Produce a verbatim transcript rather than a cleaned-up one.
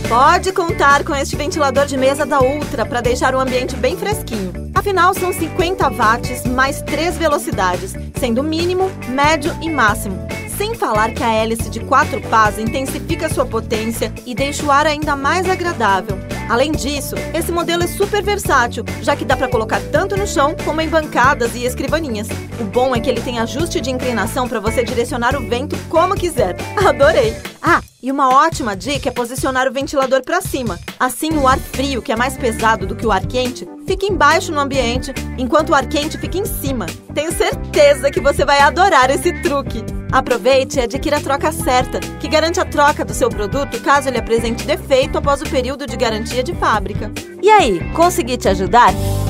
Pode contar com este ventilador de mesa da Ultra para deixar o ambiente bem fresquinho. Afinal, são cinquenta watts mais três velocidades, sendo mínimo, médio e máximo. Sem falar que a hélice de quatro pás intensifica sua potência e deixa o ar ainda mais agradável. Além disso, esse modelo é super versátil, já que dá para colocar tanto no chão como em bancadas e escrivaninhas. O bom é que ele tem ajuste de inclinação para você direcionar o vento como quiser. Adorei! Ah, e uma ótima dica é posicionar o ventilador para cima. Assim, o ar frio, que é mais pesado do que o ar quente, fica embaixo no ambiente, enquanto o ar quente fica em cima. Tenho certeza que você vai adorar esse truque! Aproveite e adquira a troca certa, que garante a troca do seu produto caso ele apresente defeito após o período de garantia de fábrica. E aí, consegui te ajudar?